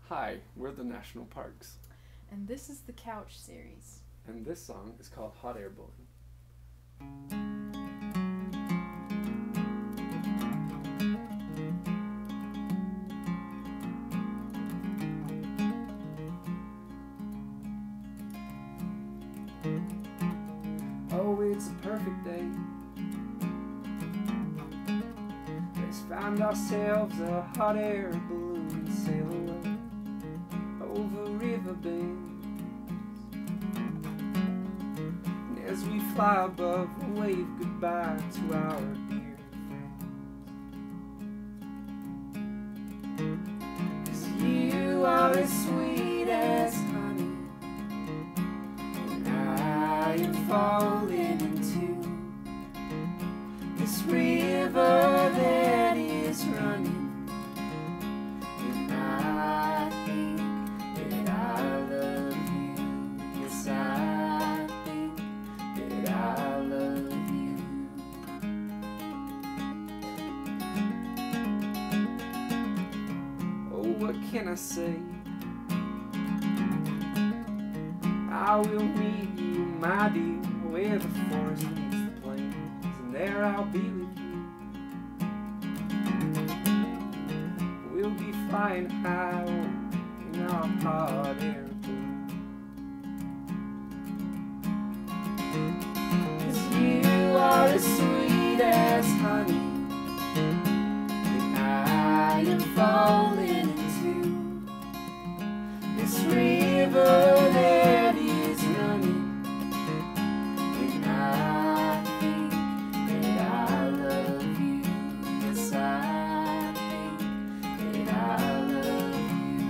Hi, we're the National Parks. And this is the Couch series. And this song is called Hot Air Balloon. Oh, it's a perfect day. Let's find ourselves a hot air balloon and sail away over river bends. And as we fly above, we'll wave goodbye to our dear friends. 'Cause you are as sweet as honey, and I am falling into this river that is running. And I think that I love you. Yes, I think that I love you. Oh, what can I say? I will meet you, my dear, where the forest meets the plains, and there I'll be with you. We'll be flying high in our hot air balloon. 'Cause you are as sweet as honey, and I am falling into this river that is running. And I think that I love you. Yes, I think that I love you.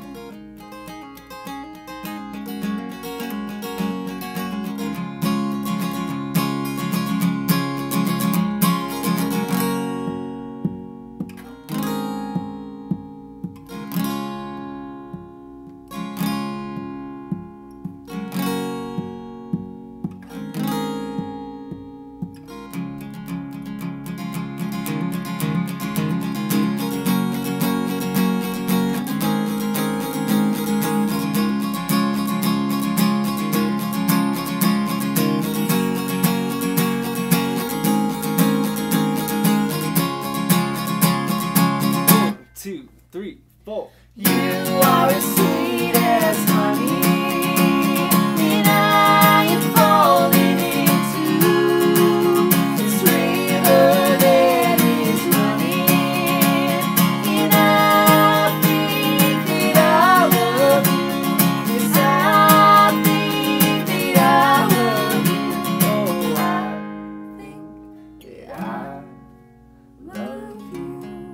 One, two, three, four. You are as sweet as honey, and I am falling into this river that is running. And I think that I love you. Yes, I think that I love you. Oh, I think that I love you.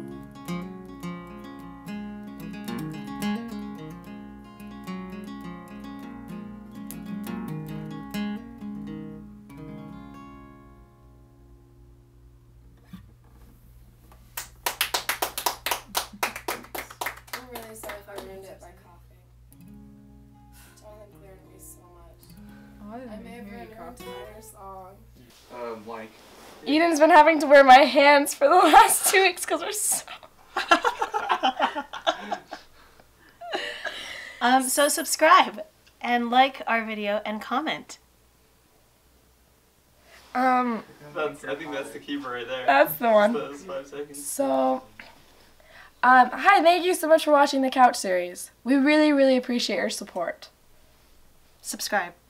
I'm really sorry if I ruined it by coughing. Jonathan cleared me so much. I may have ruined your entire song. Like. Eden's been having to wear my hands for the last 2 weeks because we're so... So subscribe and like our video and comment. I think that's the keeper right there. That's the one. Those 5 seconds. So, hi, thank you so much for watching the Couch series. We really, really appreciate your support. Subscribe.